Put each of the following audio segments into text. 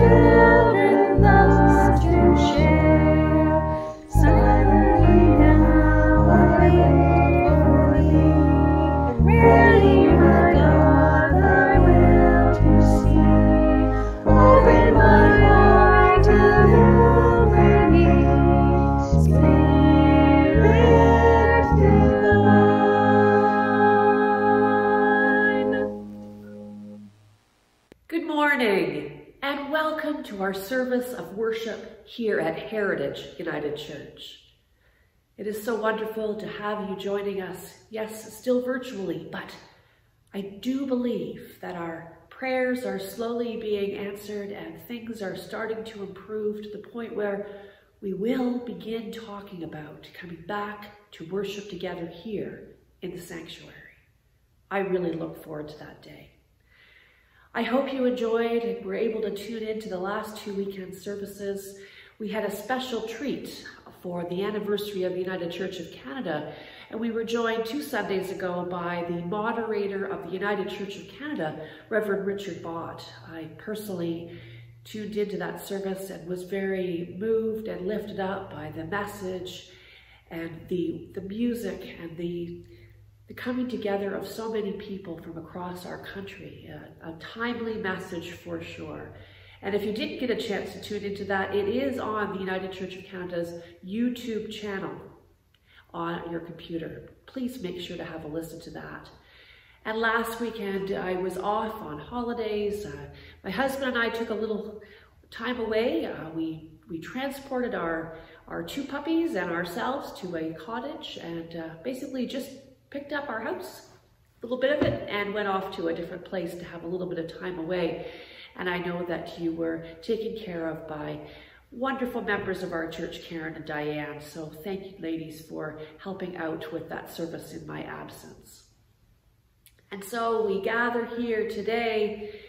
children thus to share. Silently now I wait for thee, ready, my God, thy will to see. Open my heart to liberty, Spirit divine. Good morning and welcome to our service of worship here at Heritage United Church. It is so wonderful to have you joining us, yes, still virtually, but I do believe that our prayers are slowly being answered and things are starting to improve to the point where we will begin talking about coming back to worship together here in the sanctuary. I really look forward to that day. I hope you enjoyed and were able to tune in to the last 2 weekend services. We had a special treat for the anniversary of the United Church of Canada, and we were joined 2 Sundays ago by the moderator of the United Church of Canada, Reverend Richard Bott. I personally tuned into that service and was very moved and lifted up by the message and the music and the coming together of so many people from across our country. A timely message for sure. And if you didn't get a chance to tune into that, it is on the United Church of Canada's YouTube channel on your computer. Please make sure to have a listen to that. And last weekend, I was off on holidays. My husband and I took a little time away. We transported our 2 puppies and ourselves to a cottage and basically just picked up our house, a little bit of it, and went off to a different place to have a little bit of time away. And I know that you were taken care of by wonderful members of our church, Karen and Diane. So thank you, ladies, for helping out with that service in my absence. And so we gather here today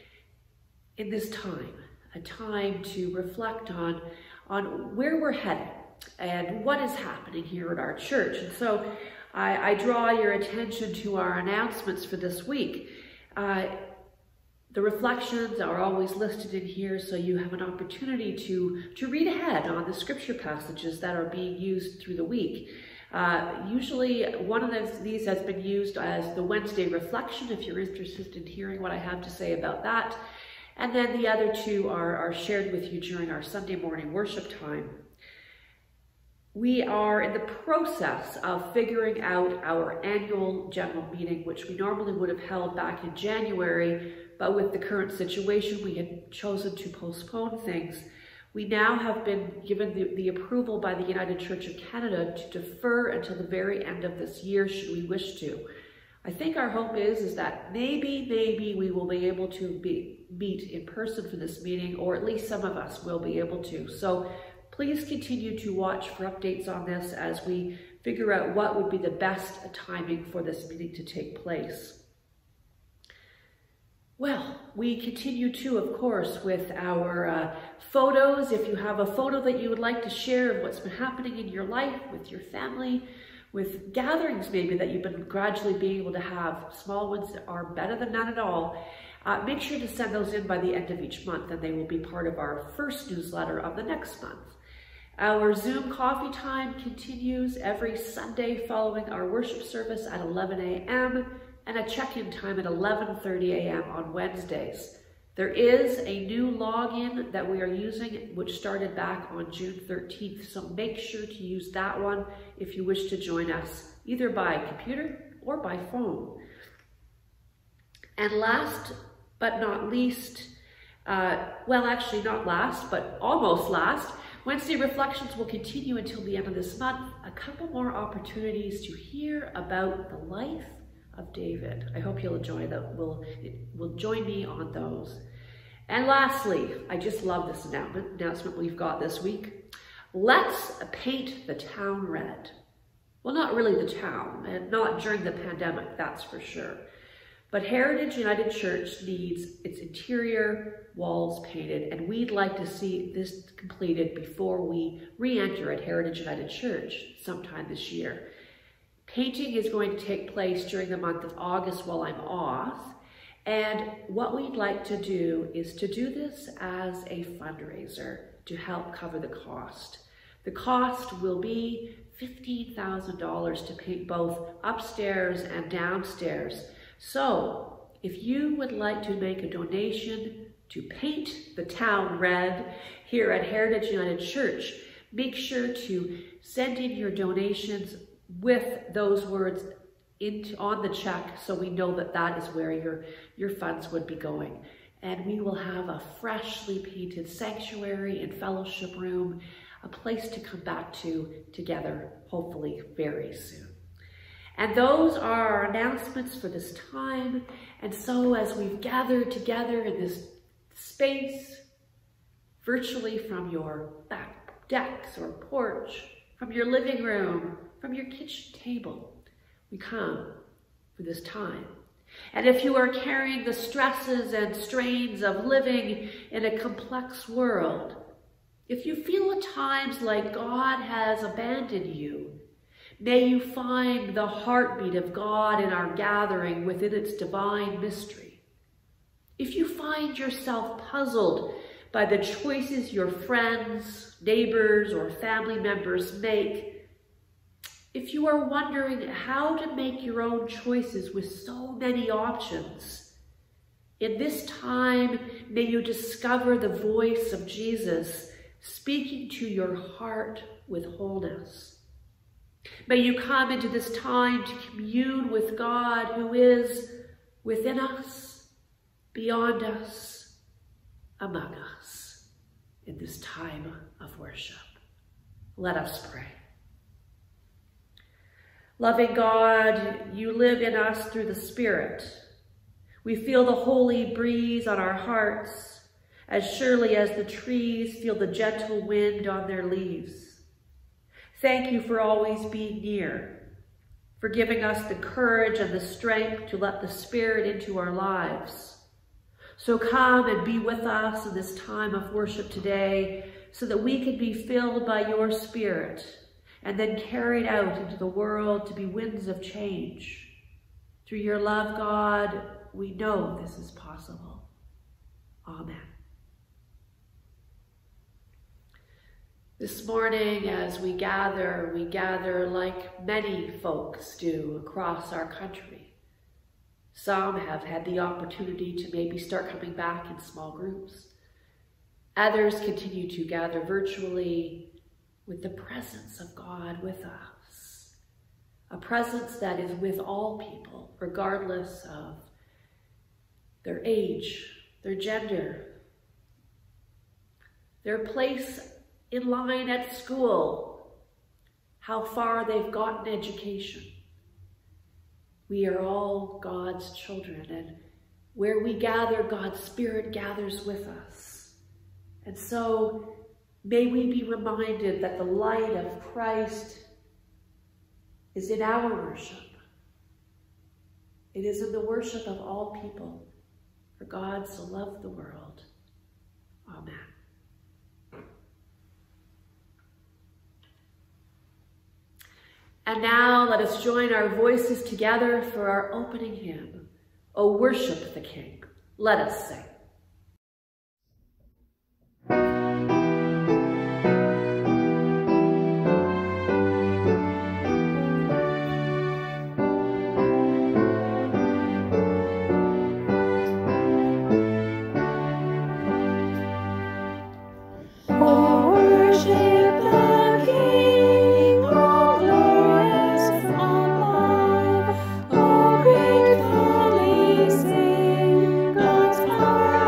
in this time, a time to reflect on where we're headed and what is happening here at our church. And so I draw your attention to our announcements for this week. The reflections are always listed in here, so you have an opportunity to read ahead on the scripture passages that are being used through the week. Usually one of these has been used as the Wednesday reflection, if you're interested in hearing what I have to say about that. And then the other 2 are shared with you during our Sunday morning worship time. We are in the process of figuring out our annual general meeting, which we normally would have held back in January, but with the current situation, we had chosen to postpone things. We now have been given the approval by the United Church of Canada to defer until the very end of this year, should we wish to. I think our hope is that maybe we will be able to meet in person for this meeting, or at least some of us will be able to. So please continue to watch for updates on this as we figure out what would be the best timing for this meeting to take place. Well, we continue too, of course, with our photos. If you have a photo that you would like to share of what's been happening in your life, with your family, with gatherings maybe that you've been gradually being able to have, small ones that are better than none at all, make sure to send those in by the end of each month, and they will be part of our first newsletter of the next month. Our Zoom coffee time continues every Sunday following our worship service at 11 a.m. and a check-in time at 11:30 a.m. on Wednesdays. There is a new login that we are using, which started back on June 13th, so make sure to use that one if you wish to join us, either by computer or by phone. And last but not least, well, actually not last, but almost last, Wednesday Reflections will continue until the end of this month. A couple more opportunities to hear about the life of David. I hope you'll enjoy that. Will join me on those. And lastly, I just love this announcement we've got this week. Let's paint the town red. Well, not really the town, and not during the pandemic, that's for sure. But Heritage United Church needs its interior walls painted, and we'd like to see this completed before we re-enter at Heritage United Church sometime this year. Painting is going to take place during the month of August while I'm off, And what we'd like to do is to do this as a fundraiser to help cover the cost. The cost will be $15,000 to paint both upstairs and downstairs. So if you would like to make a donation to paint the town red here at Heritage United Church, make sure to send in your donations with those words on the check so we know that that is where your funds would be going. And we will have a freshly painted sanctuary and fellowship room, a place to come back to together, hopefully very soon. And those are our announcements for this time. And so as we've gathered together in this space, virtually from your back decks or porch, from your living room, from your kitchen table, we come for this time. And if you are carrying the stresses and strains of living in a complex world, if you feel at times like God has abandoned you, may you find the heartbeat of God in our gathering within its divine mystery. If you find yourself puzzled by the choices your friends, neighbors, or family members make, if you are wondering how to make your own choices with so many options, in this time, may you discover the voice of Jesus speaking to your heart with wholeness. May you come into this time to commune with God who is within us, beyond us, among us, in this time of worship. Let us pray. Loving God, you live in us through the Spirit. We feel the holy breeze on our hearts, as surely as the trees feel the gentle wind on their leaves. Thank you for always being near, for giving us the courage and the strength to let the Spirit into our lives. So come and be with us in this time of worship today, so that we can be filled by your Spirit and then carried out into the world to be winds of change. Through your love, God, we know this is possible. Amen. This morning, as we gather like many folks do across our country. Some have had the opportunity to maybe start coming back in small groups. Others continue to gather virtually with the presence of God with us. A presence that is with all people, regardless of their age, their gender, their place in line at school, how far they've gotten education. We are all God's children, and where we gather, God's Spirit gathers with us. And so may we be reminded that the light of Christ is in our worship. It is in the worship of all people, for God so loved the world. Amen. And now let us join our voices together for our opening hymn, O Worship the King. Let us sing. God's power.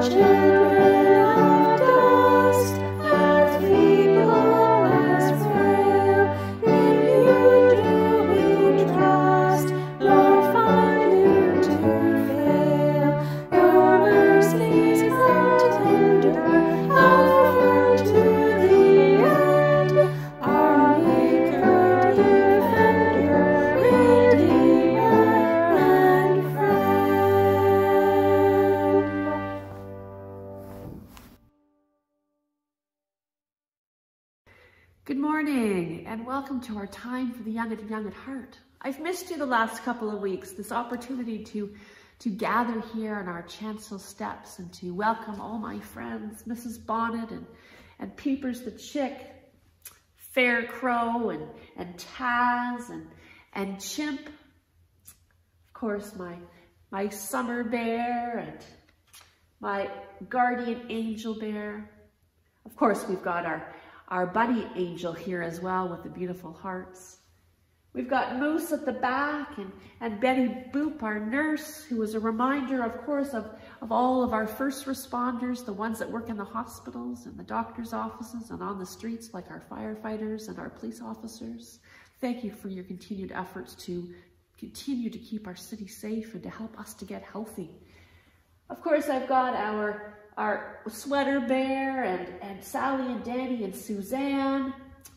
children of dust, as feeble as frail. In you do we trust, nor find you to fail. Your mercies are tender, how firm to the end. Our Maker, Defender, Redeemer, and Friend. Good morning and welcome to our time for the young and young at heart. I've missed you the last couple of weeks, this opportunity to gather here on our chancel steps and to welcome all my friends, Mrs. Bonnet and Peepers the Chick, Fair Crow and Taz and Chimp, of course my summer bear and my guardian angel bear. Of course we've got our bunny angel here as well with the beautiful hearts. We've got Moose at the back and Betty Boop, our nurse, who is a reminder, of course, of all of our first responders, the ones that work in the hospitals and the doctor's offices and on the streets, like our firefighters and our police officers. Thank you for your continued efforts to continue to keep our city safe and to help us to get healthy. Of course, I've got our sweater bear and Sally and Danny and Suzanne.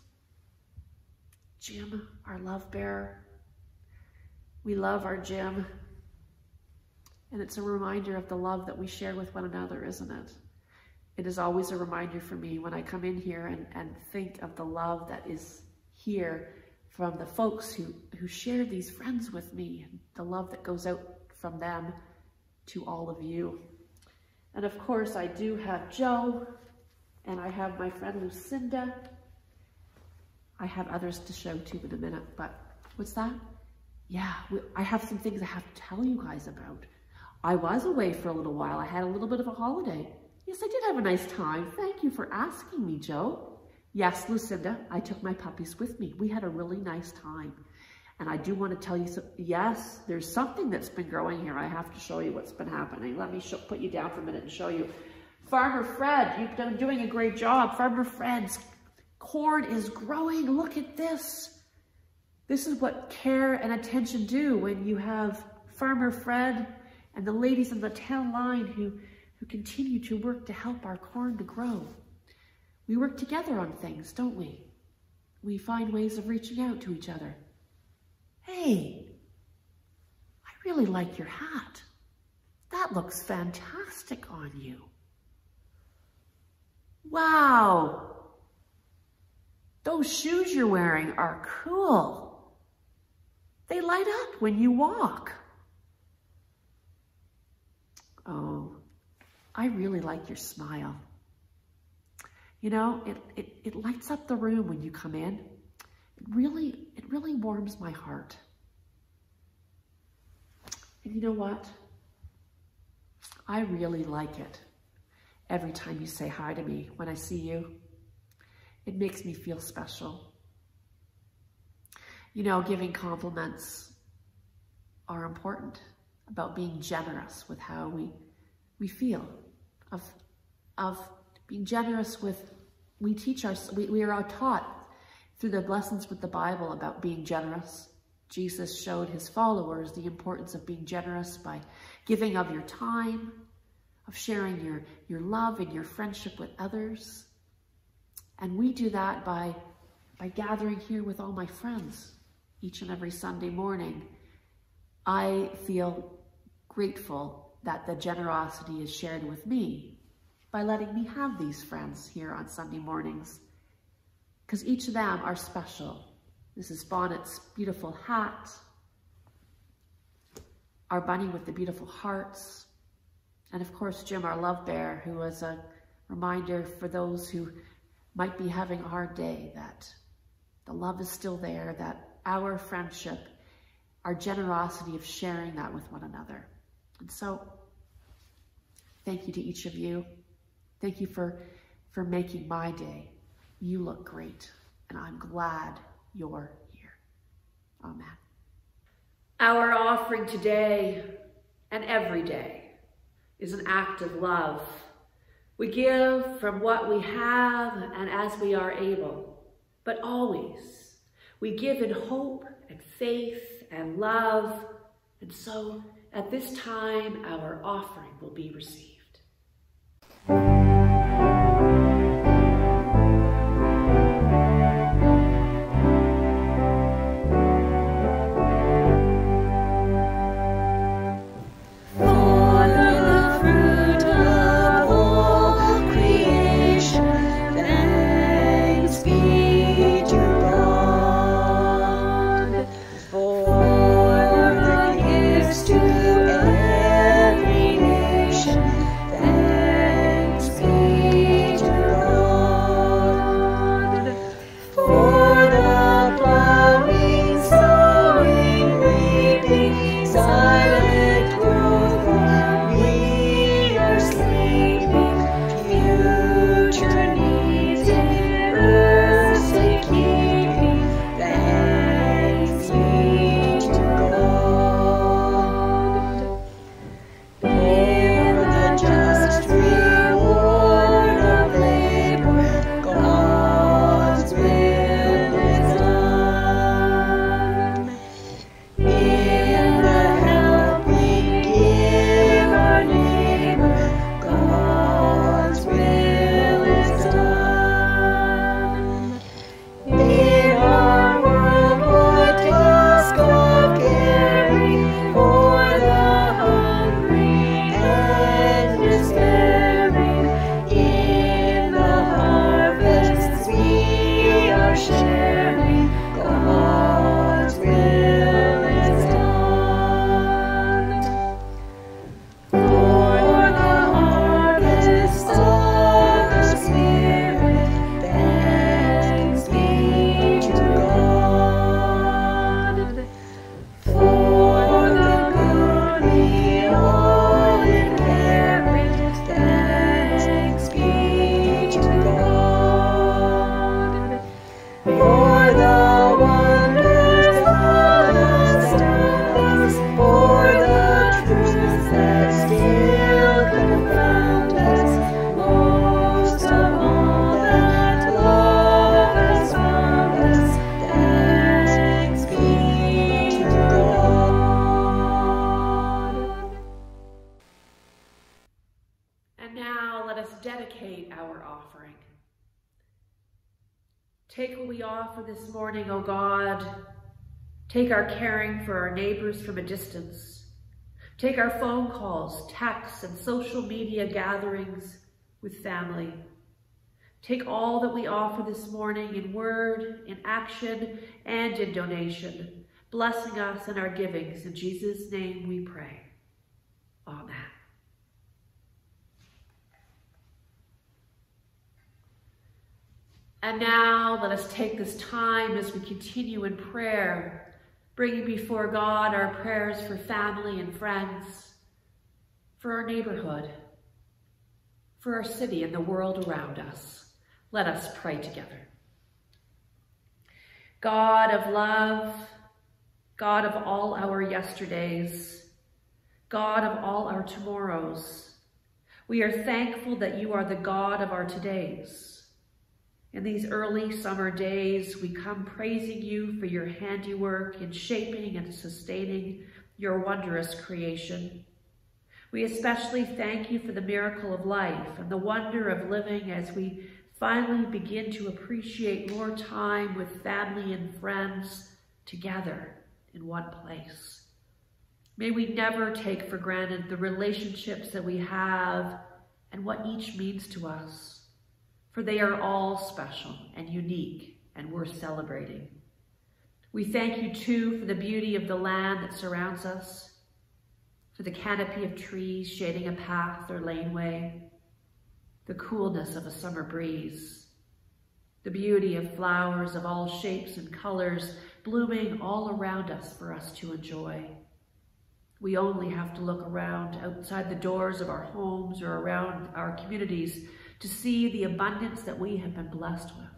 Jim, our love bearer. We love our Jim. And it's a reminder of the love that we share with one another, isn't it? It is always a reminder for me when I come in here and think of the love that is here from the folks who share these friends with me, and the love that goes out from them to all of you. And of course, I do have Joe, and I have my friend Lucinda. I have others to show to in a minute, but what's that? Yeah, I have some things I have to tell you guys about. I was away for a little while. I had a little bit of a holiday. Yes, I did have a nice time. Thank you for asking me, Joe. Yes, Lucinda, I took my puppies with me. We had a really nice time. And I do want to tell you, yes, there's something that's been growing here. I have to show you what's been happening. Let me put you down for a minute and show you. Farmer Fred, you've been doing a great job. Farmer Fred's corn is growing. Look at this. This is what care and attention do when you have Farmer Fred and the ladies in the town line who continue to work to help our corn to grow. We work together on things, don't we? We find ways of reaching out to each other. Hey, I really like your hat. That looks fantastic on you. Wow. Those shoes you're wearing are cool. They light up when you walk. Oh, I really like your smile. You know, it lights up the room when you come in. It really warms my heart. And you know what? I really like it every time you say hi to me when I see you. It makes me feel special. You know, giving compliments are important, about being generous with how we feel, of being generous with, we are taught through the lessons with the Bible about being generous. Jesus showed his followers the importance of being generous by giving of your time, of sharing your love and your friendship with others. And we do that by gathering here with all my friends each and every Sunday morning. I feel grateful that the generosity is shared with me by letting me have these friends here on Sunday mornings, because each of them are special. Mrs. Bonnet's beautiful hat, our bunny with the beautiful hearts, and of course Jim, our love bear, who was a reminder for those who might be having a hard day that the love is still there, that our friendship, our generosity of sharing that with one another. And so, thank you to each of you. Thank you for making my day. You look great, and I'm glad you're here. Amen. Our offering today and every day is an act of love. We give from what we have and as we are able, but always we give in hope and faith and love, and so at this time our offering will be received. Dedicate our offering. Take what we offer this morning, O God. Take our caring for our neighbors from a distance. Take our phone calls, texts, and social media gatherings with family. Take all that we offer this morning in word, in action, and in donation, blessing us in our givings. In Jesus' name we pray. Amen. And now let us take this time as we continue in prayer, bringing before God our prayers for family and friends, for our neighborhood, for our city and the world around us. Let us pray together. God of love, God of all our yesterdays, God of all our tomorrows, we are thankful that you are the God of our todays. In these early summer days, we come praising you for your handiwork in shaping and sustaining your wondrous creation. We especially thank you for the miracle of life and the wonder of living as we finally begin to appreciate more time with family and friends together in one place. May we never take for granted the relationships that we have and what each means to us. For they are all special and unique and worth celebrating. We thank you too for the beauty of the land that surrounds us, for the canopy of trees shading a path or laneway, the coolness of a summer breeze, the beauty of flowers of all shapes and colors blooming all around us for us to enjoy. We only have to look around outside the doors of our homes or around our communities to see the abundance that we have been blessed with.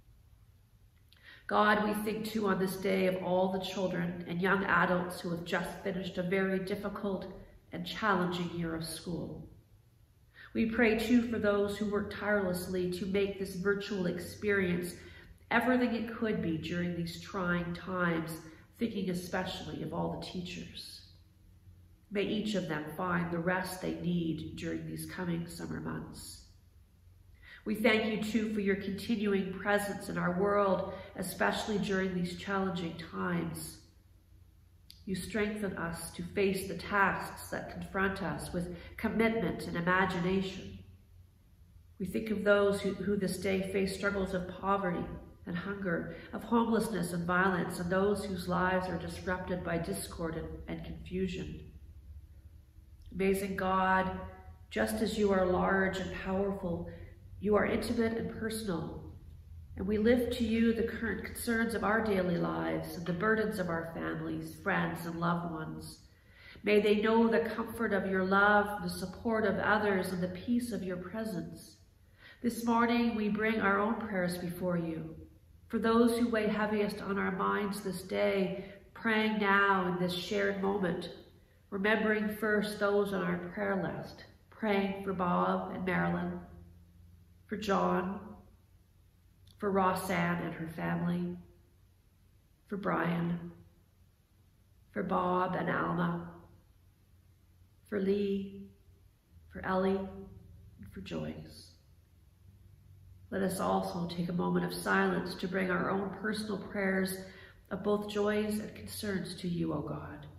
God, we think too on this day of all the children and young adults who have just finished a very difficult and challenging year of school. We pray too for those who work tirelessly to make this virtual experience everything it could be during these trying times, thinking especially of all the teachers. May each of them find the rest they need during these coming summer months. We thank you too for your continuing presence in our world, especially during these challenging times. You strengthen us to face the tasks that confront us with commitment and imagination. We think of those who this day face struggles of poverty and hunger, of homelessness and violence, and those whose lives are disrupted by discord and confusion. Amazing God, just as you are large and powerful, you are intimate and personal, and we lift to you the current concerns of our daily lives and the burdens of our families, friends, and loved ones. May they know the comfort of your love, the support of others, and the peace of your presence. This morning, we bring our own prayers before you. For those who weigh heaviest on our minds this day, praying now in this shared moment, remembering first those on our prayer list, praying for Bob and Marilyn, for John, for Rosanne and her family, for Brian, for Bob and Alma, for Lee, for Ellie, and for Joyce. Let us also take a moment of silence to bring our own personal prayers of both joys and concerns to you, O God.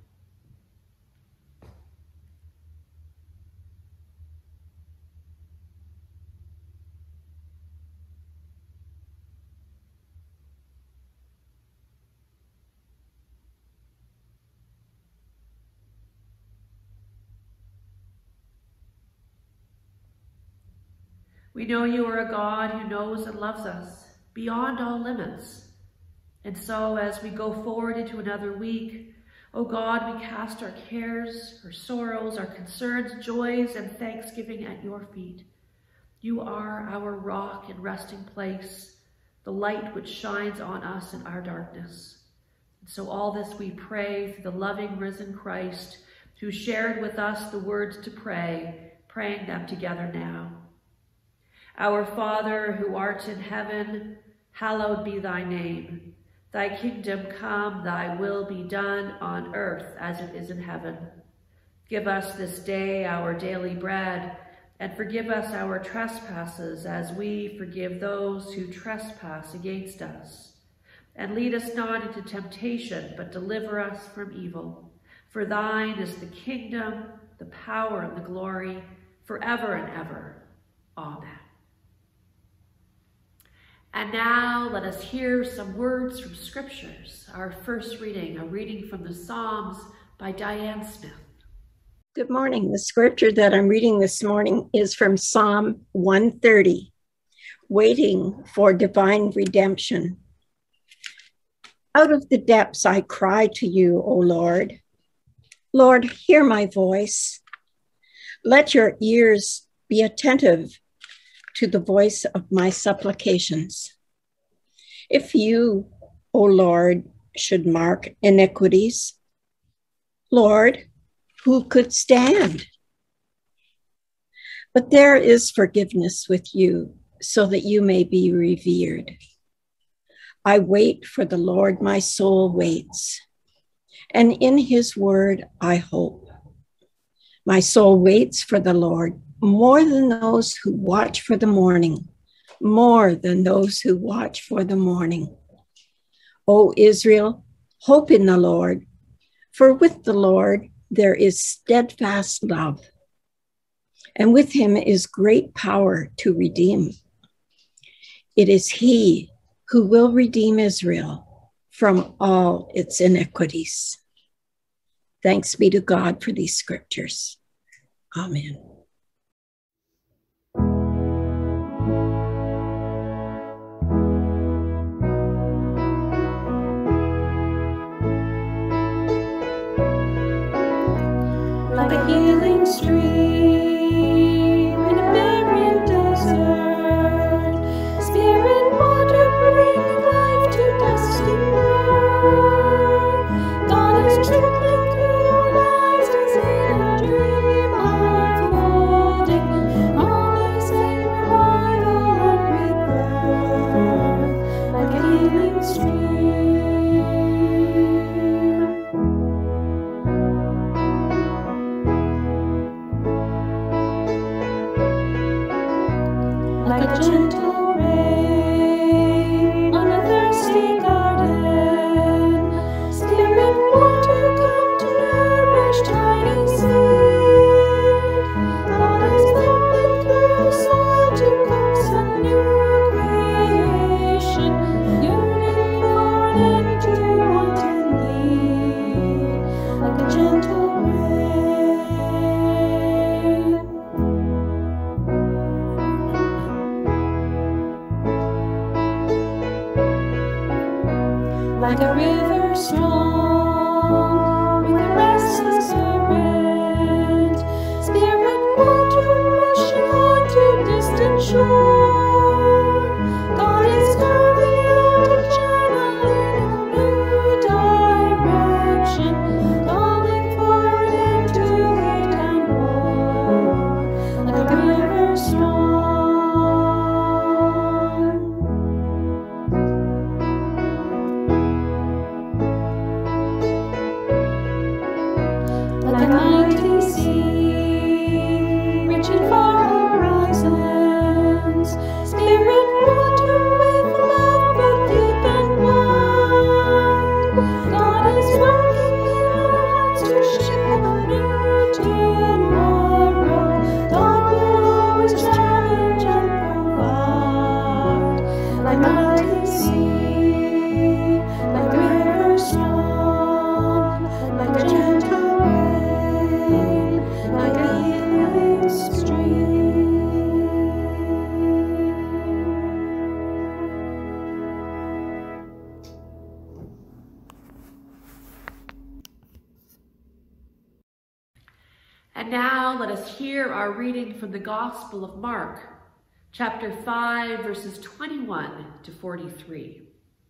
We know you are a God who knows and loves us beyond all limits. And so as we go forward into another week, O God, we cast our cares, our sorrows, our concerns, joys, and thanksgiving at your feet. You are our rock and resting place, the light which shines on us in our darkness. And so all this we pray through the loving risen Christ, who shared with us the words to pray, praying them together now. Our Father, who art in heaven, hallowed be thy name. Thy kingdom come, thy will be done on earth as it is in heaven. Give us this day our daily bread, and forgive us our trespasses as we forgive those who trespass against us. And lead us not into temptation, but deliver us from evil. For thine is the kingdom, the power, and the glory, forever and ever. Amen. And now let us hear some words from scriptures. Our first reading, a reading from the Psalms by Diane Smith. Good morning. The scripture that I'm reading this morning is from Psalm 130, waiting for divine redemption. Out of the depths I cry to you, O Lord. Lord, hear my voice. Let your ears be attentive to the voice of my supplications. If you, O Lord, should mark iniquities, Lord, who could stand? But there is forgiveness with you, so that you may be revered. I wait for the Lord, my soul waits, and in his word I hope. My soul waits for the Lord, more than those who watch for the morning, more than those who watch for the morning. O Israel, hope in the Lord, for with the Lord there is steadfast love, and with him is great power to redeem. It is he who will redeem Israel from all its iniquities. Thanks be to God for these scriptures. Amen. Like a healing stream in a barren desert, spirit water bringing life to dusty earth. God is trickling through our lives as in a dream. like a gentle rain on a thirsty garden. Spirit water come to nourish tiny seed. God is pumping through the soil to coax a new creation, yearning for an end to want and need, like a gentle rain. Like a river strong with a restless current, spirit water rushing on to distant shore. God is carving out a channel in a new direction, calling for an end to hate and war, like a river strong. Like a mighty sea, reaching far horizons, spirit water with love both deep and wide. God is working in our hearts to shape a new tomorrow. God will always challenge and provide, like a mighty sea, like a river strong, like a gentle rain, like a healing stream. And now let us hear our reading from the Gospel of Mark, chapter 5, verses 21 to 43.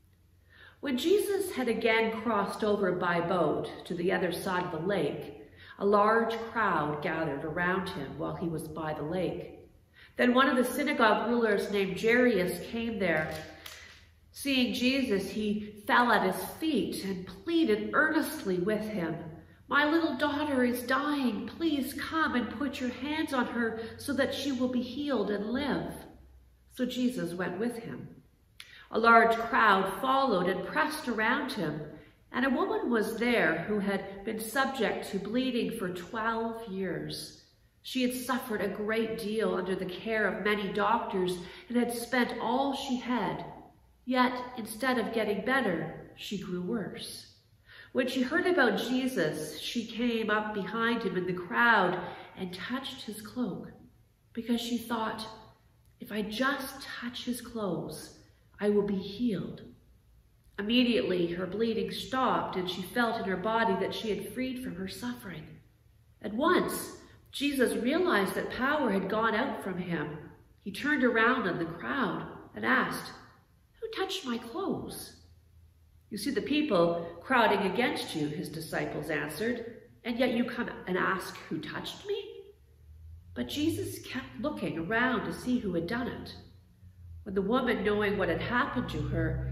When Jesus had again crossed over by boat to the other side of the lake, a large crowd gathered around him while he was by the lake. Then one of the synagogue rulers named Jairus came there. Seeing Jesus, he fell at his feet and pleaded earnestly with him. "My little daughter is dying. Please come and put your hands on her so that she will be healed and live." So Jesus went with him. A large crowd followed and pressed around him, and a woman was there who had been subject to bleeding for 12 years. She had suffered a great deal under the care of many doctors and had spent all she had. Yet, instead of getting better, she grew worse. When she heard about Jesus, she came up behind him in the crowd and touched his cloak, because she thought, "If I just touch his clothes, I will be healed." Immediately, her bleeding stopped, and she felt in her body that she had freed from her suffering. At once, Jesus realized that power had gone out from him. He turned around on the crowd and asked, "Who touched my clothes?" "You see the people crowding against you," his disciples answered, "and yet you come and ask who touched me?" But Jesus kept looking around to see who had done it. When the woman, knowing what had happened to her,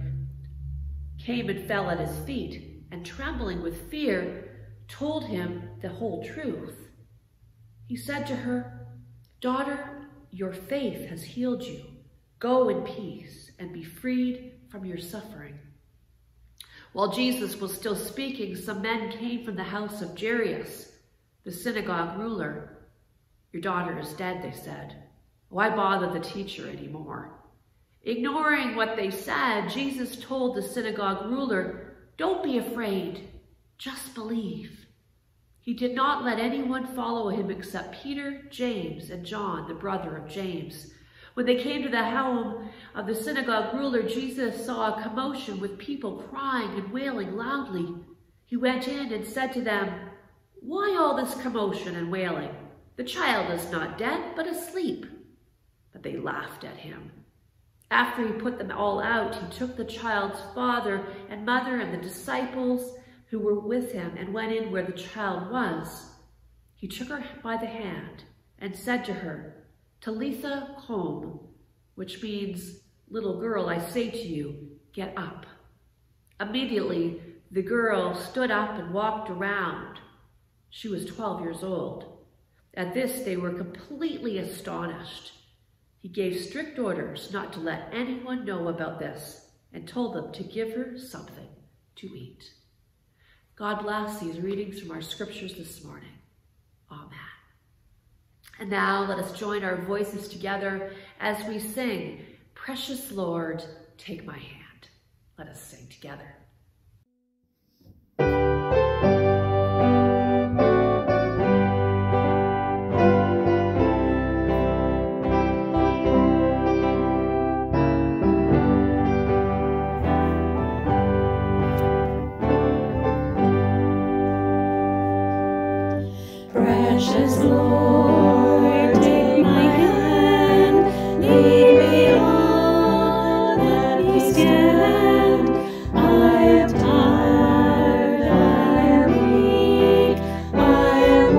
came and fell at his feet, and trembling with fear, told him the whole truth. He said to her, "Daughter, your faith has healed you. Go in peace and be freed from your suffering." While Jesus was still speaking, some men came from the house of Jairus, the synagogue ruler. "Your daughter is dead," they said. "Why bother the teacher anymore?" Ignoring what they said, Jesus told the synagogue ruler, "Don't be afraid, just believe." He did not let anyone follow him except Peter, James, and John, the brother of James. When they came to the home of the synagogue ruler, Jesus saw a commotion with people crying and wailing loudly. He went in and said to them, "Why all this commotion and wailing? The child is not dead, but asleep." But they laughed at him. After he put them all out, he took the child's father and mother and the disciples who were with him and went in where the child was. He took her by the hand and said to her, "Talitha koum," which means, "Little girl, I say to you, get up." Immediately, the girl stood up and walked around. She was 12 years old. At this, they were completely astonished. He gave strict orders not to let anyone know about this and told them to give her something to eat. God bless these readings from our scriptures this morning. Amen. And now let us join our voices together as we sing, "Precious Lord, Take My Hand." Let us sing together. Precious Lord, take my hand, lead me on, let me stand. I am tired, I am weak, I am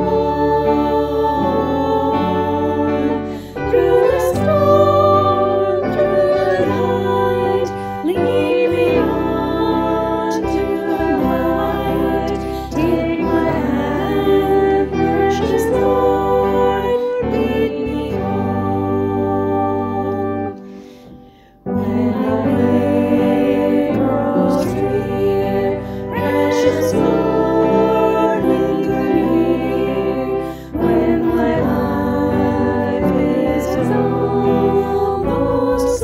worn. Through the storm, through the night, lead me on to the light. Take my hand, precious Lord, lead me home. When the way grows drear, precious Lord, linger near. When my life is almost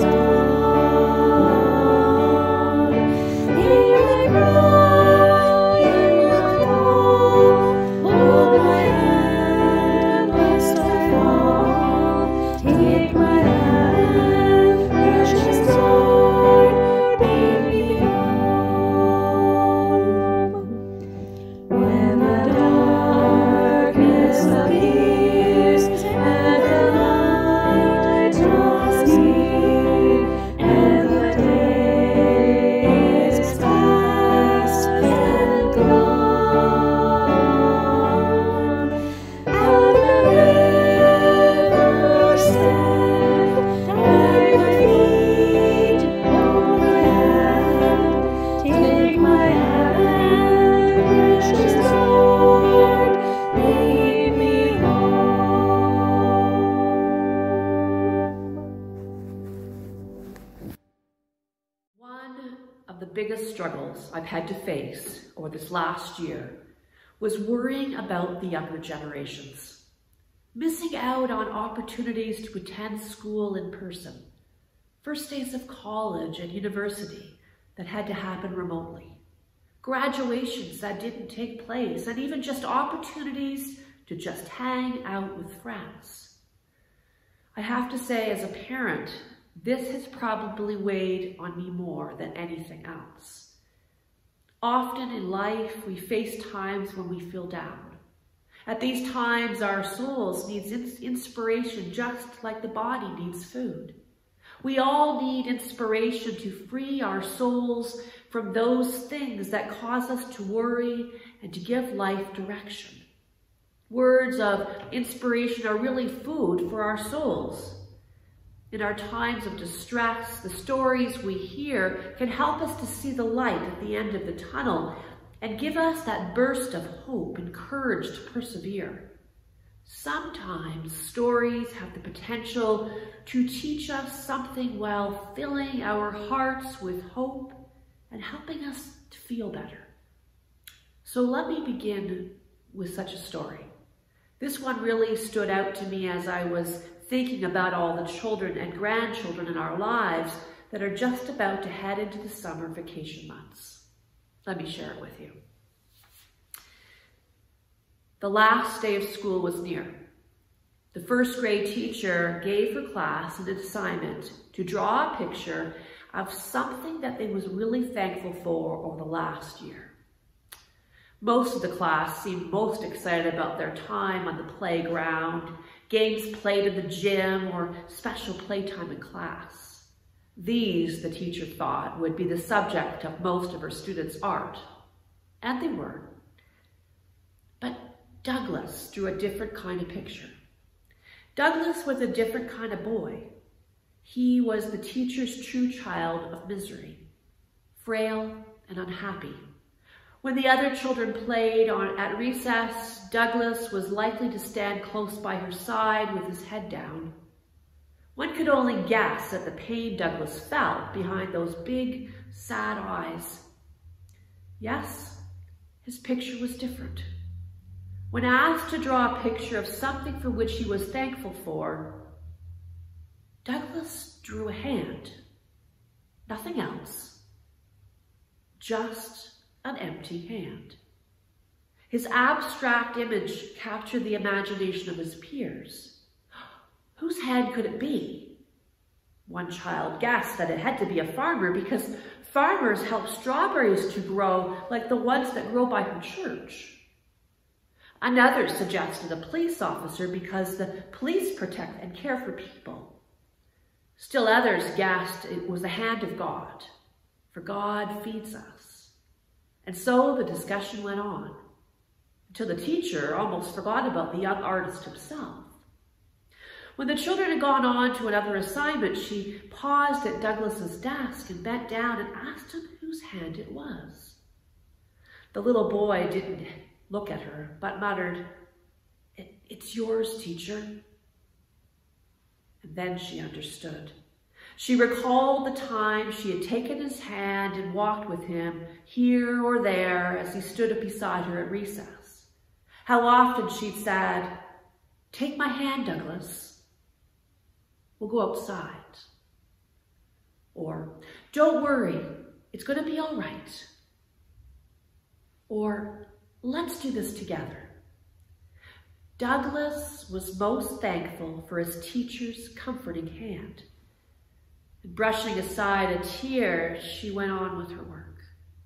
done, in my cry, in my call, hold my hand lest I fall. Take my hand, precious Lord, lead me home. When the darkness appears and the light draws near, and the day is past and gone, at the river stand, guide my feet, hold my hand. Take my hand, precious Lord, lead me home. One of the biggest struggles I've had to face over this last year was worrying about the younger generations, missing out on opportunities to attend school in person, first days of college and university that had to happen remotely, graduations that didn't take place, and even just opportunities to just hang out with friends. I have to say, as a parent, this has probably weighed on me more than anything else. Often in life, we face times when we feel down. At these times, our souls need inspiration just like the body needs food. We all need inspiration to free our souls from those things that cause us to worry and to give life direction. Words of inspiration are really food for our souls. In our times of distress, the stories we hear can help us to see the light at the end of the tunnel and give us that burst of hope and courage to persevere. Sometimes stories have the potential to teach us something while filling our hearts with hope and helping us to feel better. So let me begin with such a story. This one really stood out to me as I was thinking about all the children and grandchildren in our lives that are just about to head into the summer vacation months. Let me share it with you. The last day of school was near. The first grade teacher gave her class an assignment to draw a picture of something that they was really thankful for over the last year. Most of the class seemed most excited about their time on the playground, games played in the gym, or special playtime in class. These, the teacher thought, would be the subject of most of her students' art. And they were. But Douglas drew a different kind of picture. Douglas was a different kind of boy. He was the teacher's true child of misery, frail and unhappy. When the other children played at recess, Douglas was likely to stand close by her side with his head down. One could only guess at the pain Douglas felt behind those big, sad eyes. Yes, his picture was different. When asked to draw a picture of something for which he was thankful for, Douglas drew a hand. Nothing else. Just an empty hand. His abstract image captured the imagination of his peers. Whose hand could it be? One child guessed that it had to be a farmer because farmers help strawberries to grow like the ones that grow by her church. Another suggested a police officer because the police protect and care for people. Still others guessed it was the hand of God, for God feeds us. And so the discussion went on, until the teacher almost forgot about the young artist himself. When the children had gone on to another assignment, she paused at Douglas's desk and bent down and asked him whose hand it was. The little boy didn't look at her, but muttered, "It's yours, teacher." And then she understood. She recalled the time she had taken his hand and walked with him here or there as he stood beside her at recess. How often she'd said, "Take my hand, Douglas. We'll go outside." Or, "Don't worry, it's going to be all right." Or, "Let's do this together." Douglas was most thankful for his teacher's comforting hand. And brushing aside a tear, she went on with her work.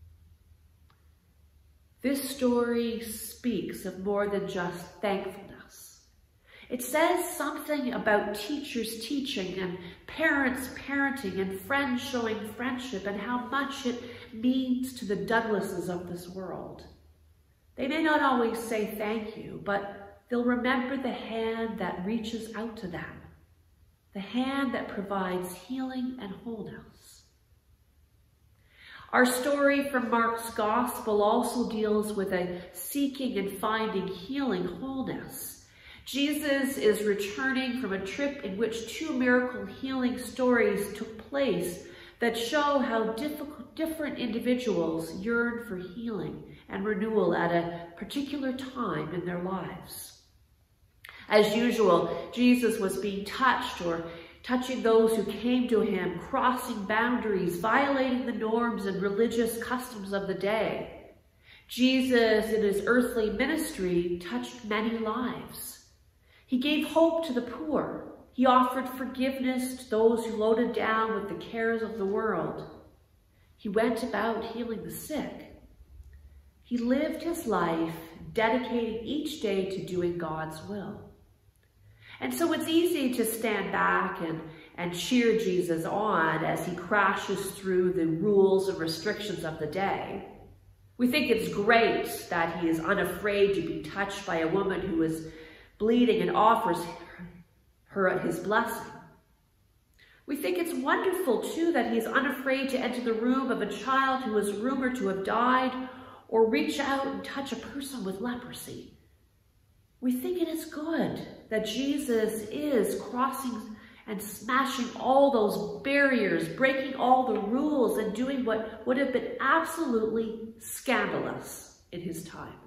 This story speaks of more than just thankfulness. It says something about teachers teaching and parents parenting and friends showing friendship and how much it means to the Douglases of this world. They may not always say thank you, but they'll remember the hand that reaches out to them, the hand that provides healing and wholeness. Our story from Mark's Gospel also deals with a seeking and finding healing wholeness. Jesus is returning from a trip in which two miracle healing stories took place that show how different individuals yearn for healing and renewal at a particular time in their lives. As usual, Jesus was being touched or touching those who came to him, crossing boundaries, violating the norms and religious customs of the day. Jesus, in his earthly ministry, touched many lives. He gave hope to the poor. He offered forgiveness to those who loaded down with the cares of the world. He went about healing the sick. He lived his life, dedicating each day to doing God's will. And so it's easy to stand back and cheer Jesus on as he crashes through the rules and restrictions of the day. We think it's great that he is unafraid to be touched by a woman who is bleeding and offers her his blessing. We think it's wonderful, too, that he is unafraid to enter the room of a child who is rumored to have died or reach out and touch a person with leprosy. We think it is good that Jesus is crossing and smashing all those barriers, breaking all the rules, and doing what would have been absolutely scandalous in his time.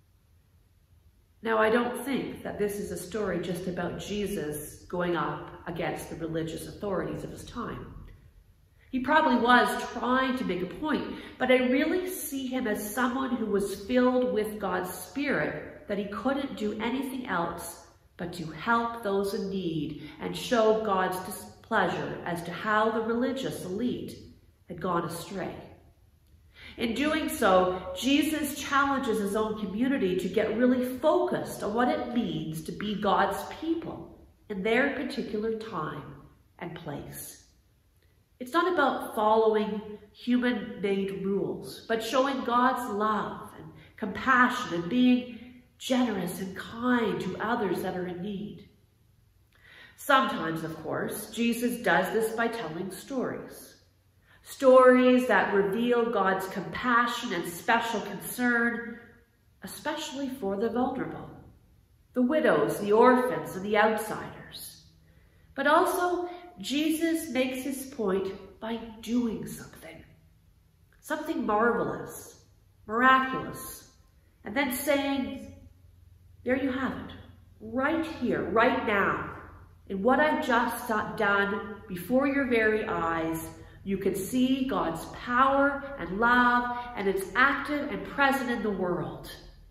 Now, I don't think that this is a story just about Jesus going up against the religious authorities of his time. He probably was trying to make a point, but I really see him as someone who was filled with God's Spirit, that he couldn't do anything else but to help those in need and show God's displeasure as to how the religious elite had gone astray. In doing so, Jesus challenges his own community to get really focused on what it means to be God's people in their particular time and place. It's not about following human-made rules, but showing God's love and compassion and being generous and kind to others that are in need. Sometimes, of course, Jesus does this by telling stories. Stories that reveal God's compassion and special concern, especially for the vulnerable, the widows, the orphans, and the outsiders. But also, Jesus makes his point by doing something marvelous, miraculous, and then saying, there you have it, right here, right now, in what I've just done before your very eyes. You can see God's power and love, and it's active and present in the world.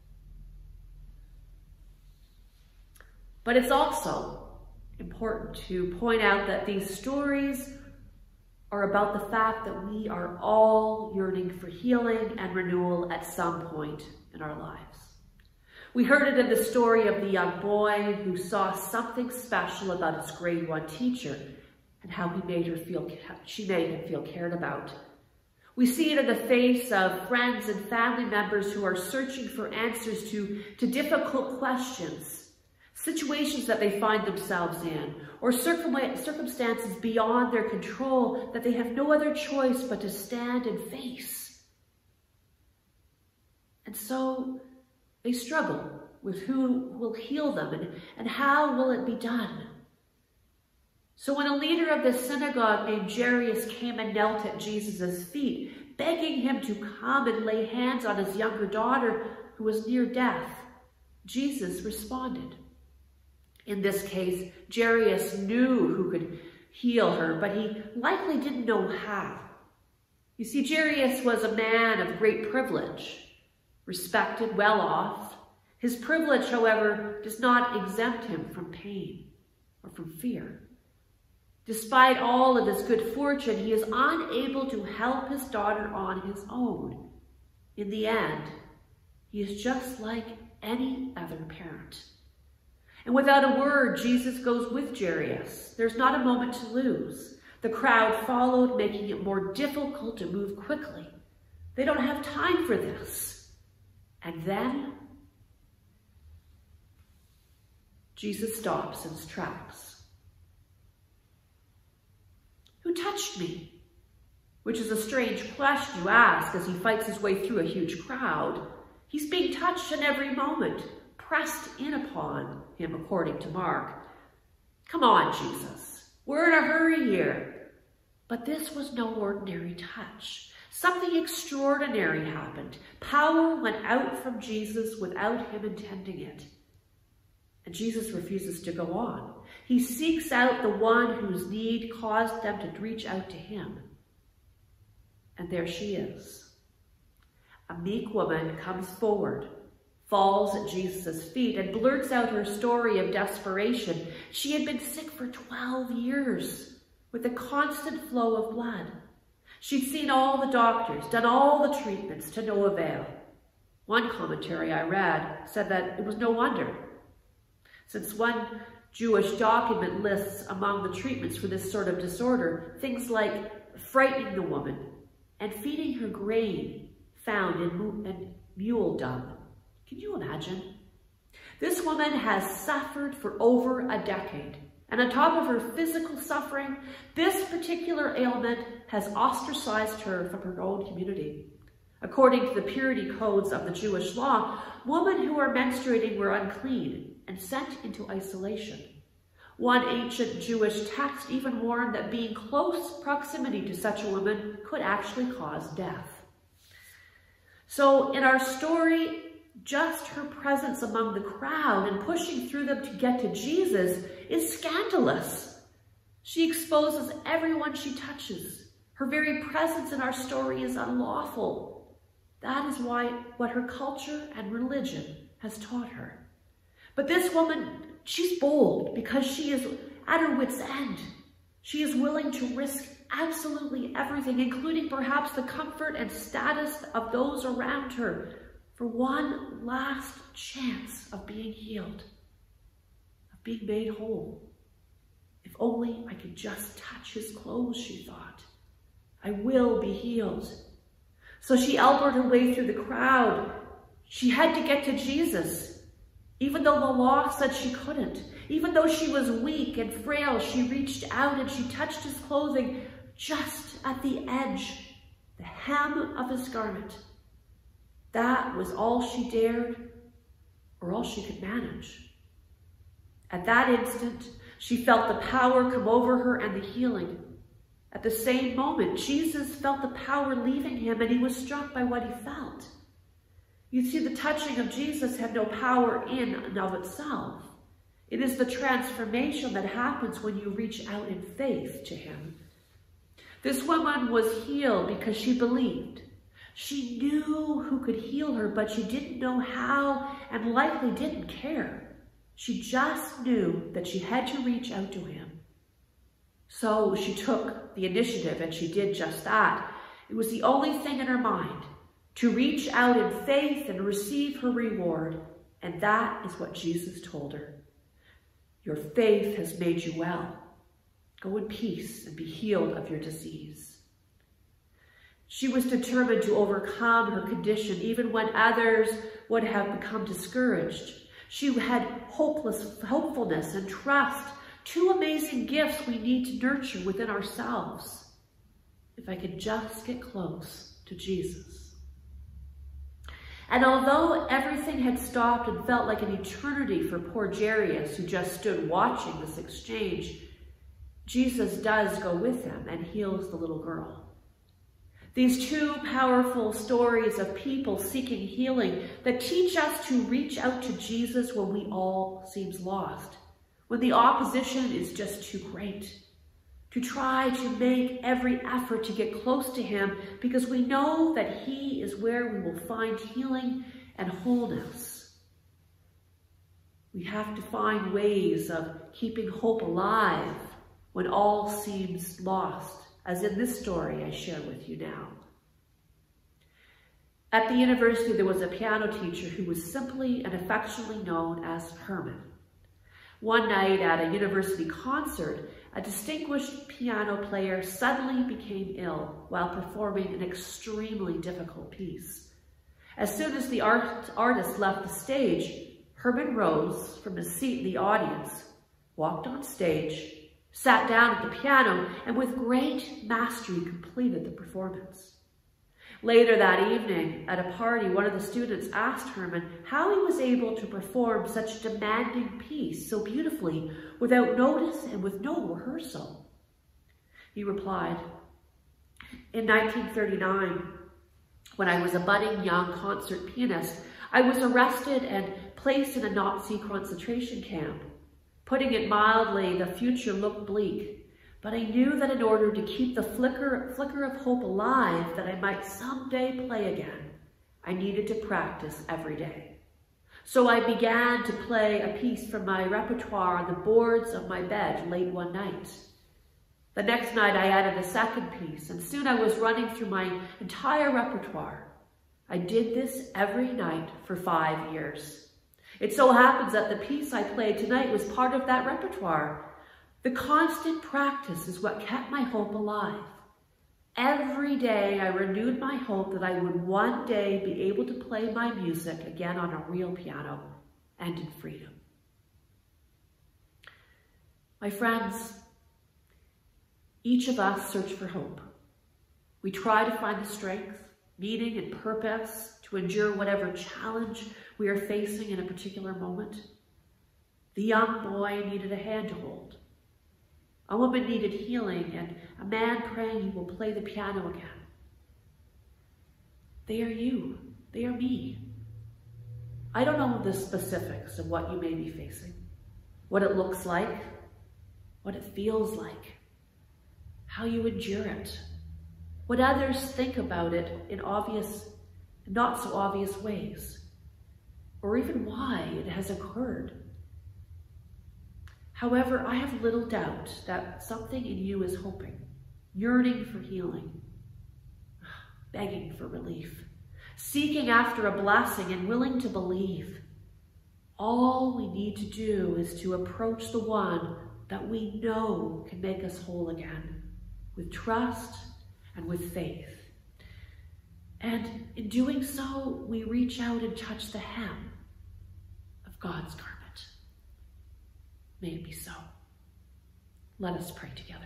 But it's also important to point out that these stories are about the fact that we are all yearning for healing and renewal at some point in our lives. We heard it in the story of the young boy who saw something special about his grade 1 teacher and how she made him feel cared about. We see it in the face of friends and family members who are searching for answers to difficult questions, situations that they find themselves in, or circumstances beyond their control that they have no other choice but to stand and face. And so they struggle with who will heal them and how will it be done. So when a leader of the synagogue named Jairus came and knelt at Jesus' feet, begging him to come and lay hands on his younger daughter who was near death, Jesus responded. In this case, Jairus knew who could heal her, but he likely didn't know how. You see, Jairus was a man of great privilege, respected, well off. His privilege, however, does not exempt him from pain or from fear. Despite all of his good fortune, he is unable to help his daughter on his own. In the end, he is just like any other parent. And without a word, Jesus goes with Jairus. There's not a moment to lose. The crowd followed, making it more difficult to move quickly. They don't have time for this. And then Jesus stops in his tracks. Who touched me? Which is a strange question to ask as he fights his way through a huge crowd. He's being touched in every moment, pressed in upon him, according to Mark. Come on, Jesus. We're in a hurry here. But this was no ordinary touch. Something extraordinary happened. Power went out from Jesus without him intending it. And Jesus refuses to go on. He seeks out the one whose need caused them to reach out to him. And there she is. A meek woman comes forward, falls at Jesus' feet, and blurts out her story of desperation. She had been sick for 12 years with a constant flow of blood. She'd seen all the doctors, done all the treatments to no avail. One commentary I read said that it was no wonder, since one Jewish document lists among the treatments for this sort of disorder things like frightening the woman and feeding her grain found in mule dung. Can you imagine? This woman has suffered for over a decade, and on top of her physical suffering, this particular ailment has ostracized her from her own community. According to the purity codes of the Jewish law, women who are menstruating were unclean and sent into isolation. One ancient Jewish text even warned that being close proximity to such a woman could actually cause death. So in our story, just her presence among the crowd and pushing through them to get to Jesus is scandalous. She exposes everyone she touches. Her very presence in our story is unlawful. That is what her culture and religion has taught her. But this woman, she's bold because she is at her wit's end. She is willing to risk absolutely everything, including perhaps the comfort and status of those around her, for one last chance of being healed, of being made whole. If only I could just touch his clothes, she thought. I will be healed. So she elbowed her way through the crowd. She had to get to Jesus. Even though the law said she couldn't, even though she was weak and frail, she reached out and she touched his clothing just at the edge, the hem of his garment. That was all she dared, or all she could manage. At that instant, She felt the power come over her and the healing. At the same moment, Jesus felt the power leaving him, and he was struck by what he felt. You see, the touching of Jesus had no power in and of itself. It is the transformation that happens when you reach out in faith to him. This woman was healed because she believed. She knew who could heal her, but she didn't know how and likely didn't care. She just knew that she had to reach out to him. So she took the initiative and she did just that. It was the only thing in her mind, to reach out in faith and receive her reward. And that is what Jesus told her. Your faith has made you well. Go in peace and be healed of your disease. She was determined to overcome her condition, even when others would have become discouraged. She had hopefulness and trust, two amazing gifts we need to nurture within ourselves. If I could just get close to Jesus. And although everything had stopped and felt like an eternity for poor Jairus, who just stood watching this exchange, Jesus does go with them and heals the little girl. These two powerful stories of people seeking healing that teach us to reach out to Jesus when we all seems lost, when the opposition is just too great, to try to make every effort to get close to him because we know that he is where we will find healing and wholeness. We have to find ways of keeping hope alive when all seems lost, as in this story I share with you now. At the university, there was a piano teacher who was simply and affectionately known as Herman. One night at a university concert, a distinguished piano player suddenly became ill while performing an extremely difficult piece. As soon as the artist left the stage, Herman rose from his seat in the audience, walked on stage, sat down at the piano, and with great mastery completed the performance. Later that evening, at a party, one of the students asked Herman how he was able to perform such a demanding piece so beautifully without notice and with no rehearsal. He replied, "In 1939, when I was a budding young concert pianist, I was arrested and placed in a Nazi concentration camp. Putting it mildly, the future looked bleak. But I knew that in order to keep the flicker of hope alive that I might someday play again, I needed to practice every day. So I began to play a piece from my repertoire on the boards of my bed late one night. The next night I added a second piece, and soon I was running through my entire repertoire. I did this every night for 5 years. It so happens that the piece I played tonight was part of that repertoire. The constant practice is what kept my hope alive. Every day I renewed my hope that I would one day be able to play my music again on a real piano and in freedom." My friends, each of us search for hope. We try to find the strength, meaning, and purpose to endure whatever challenge we are facing in a particular moment. The young boy needed a hand to hold. A woman needed healing, and a man praying he will play the piano again. They are you. They are me. I don't know the specifics of what you may be facing, what it looks like, what it feels like, how you endure it, what others think about it in obvious, not so obvious ways, or even why it has occurred. However, I have little doubt that something in you is hoping, yearning for healing, begging for relief, seeking after a blessing and willing to believe. All we need to do is to approach the one that we know can make us whole again, with trust and with faith. And in doing so, we reach out and touch the hem of God's garment. May it be so. Let us pray together.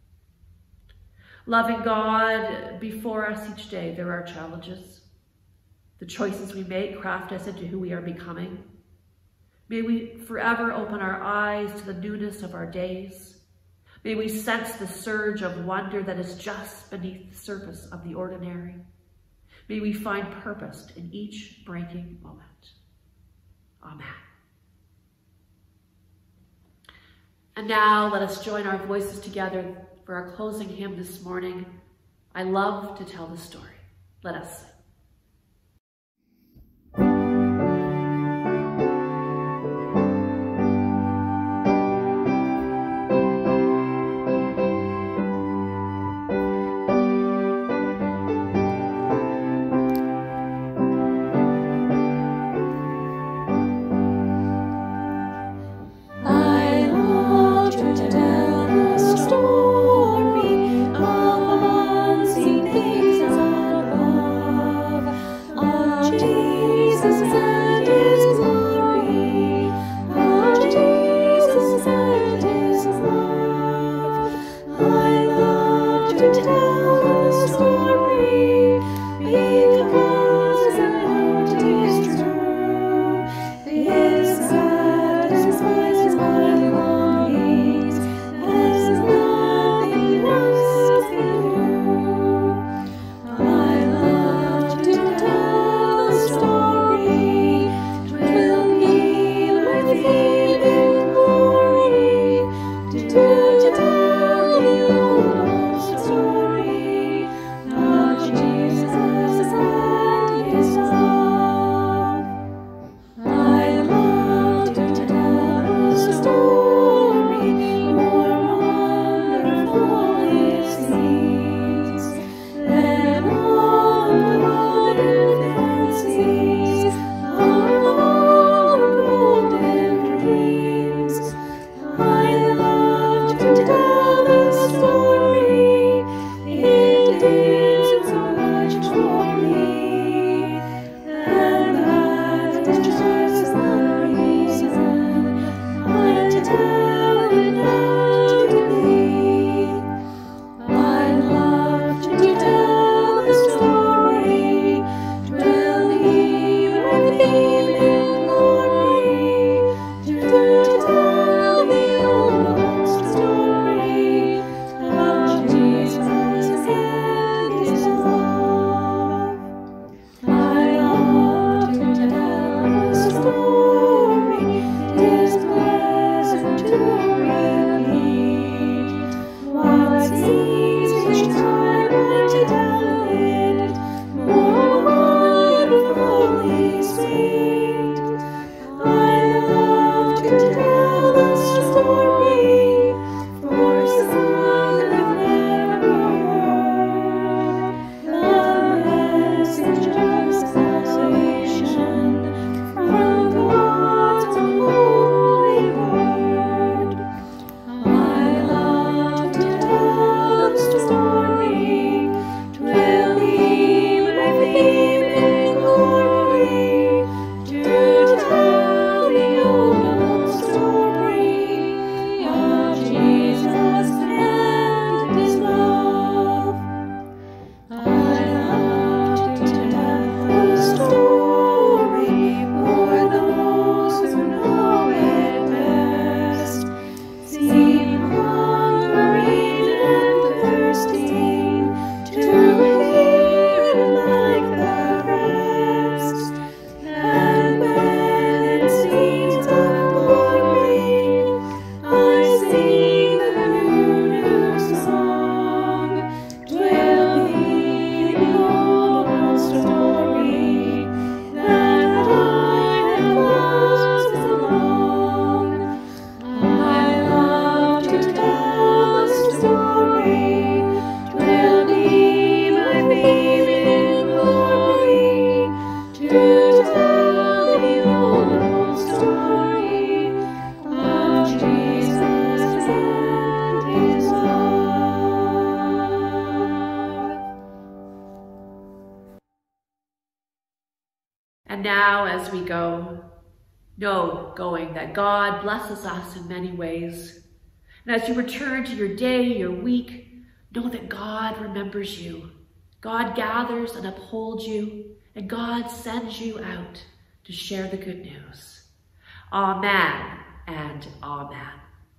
Loving God, before us each day there are challenges. The choices we make craft us into who we are becoming. May we forever open our eyes to the newness of our days. May we sense the surge of wonder that is just beneath the surface of the ordinary. May we find purpose in each breaking moment. Amen. And now let us join our voices together for our closing hymn this morning. I love to tell the story. Let us sing. And now as we go, going that God blesses us in many ways. And as you return to your day, your week, know that God remembers you. God gathers and upholds you, and God sends you out to share the good news. Amen and amen.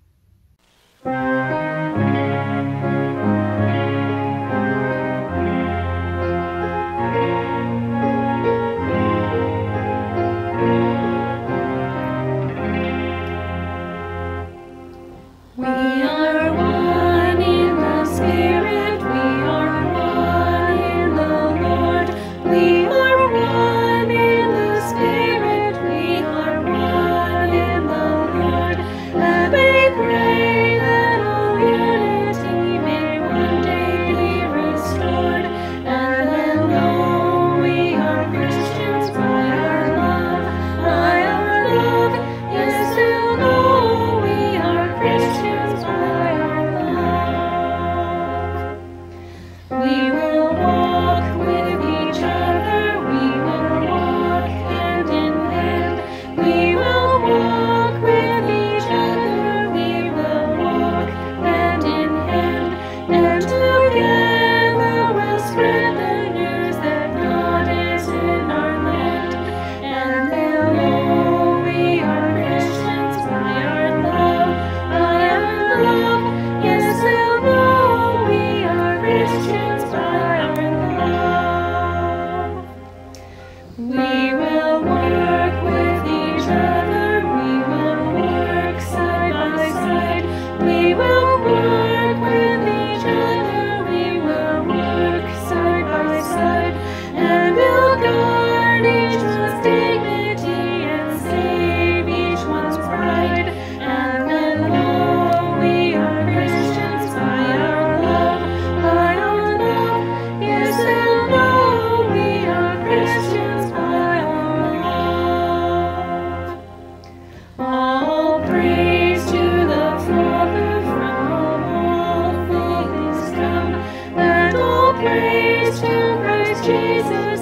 We are one in the Spirit, we are one in the Lord. We are one in the Spirit, we are one in the Lord. And we pray that all unity may one day be restored. And then know we are Christians by our love, yes, they'll know we are Christians by our love. We will walk with each other, we will walk hand in hand. We will walk with each other, we will walk hand in hand. And together we'll spread the news that God is in our land. And they'll know we are Christians by our love, yes, they'll know we are Christians by our love. We will work with each other, we will work side by side. We will work with each other, we will work side by side. And we'll guard each one's dignity and save each one's pride. And then know we are Christians by our love, yes, they'll know we are Christians by our love. All praise to the Father, from all things come, and all praise to Christ Jesus